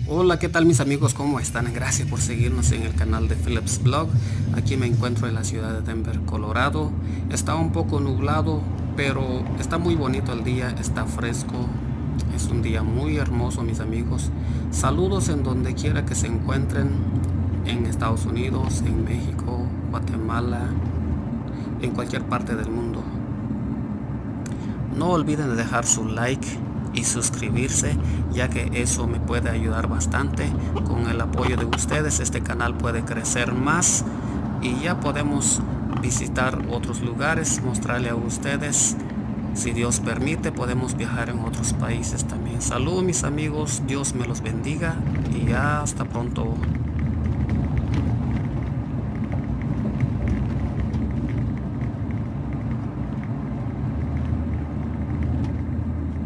Hola, ¿qué tal mis amigos? ¿Cómo están? Gracias por seguirnos en el canal de Phillips Blog. Aquí me encuentro en la ciudad de Denver, Colorado. Está un poco nublado, pero está muy bonito el día, está fresco. Es un día muy hermoso, mis amigos. Saludos en donde quiera que se encuentren, en Estados Unidos, en México, Guatemala, en cualquier parte del mundo. No olviden de dejar su like y suscribirse, ya que eso me puede ayudar bastante. Con el apoyo de ustedes este canal puede crecer más y ya podemos visitar otros lugares, mostrarle a ustedes. Si Dios permite, podemos viajar en otros países también. Saludos mis amigos, Dios me los bendiga y hasta pronto.